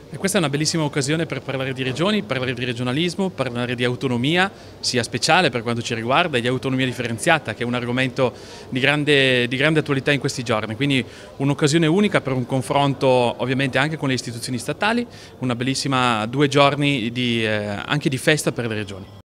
E questa è una bellissima occasione per parlare di regioni, parlare di regionalismo, parlare di autonomia, sia speciale per quanto ci riguarda, e di autonomia differenziata, che è un argomento di grande attualità in questi giorni. Quindi un'occasione unica per un confronto ovviamente anche con le istituzioni statali, una bellissima 2 giorni anche di festa per le regioni.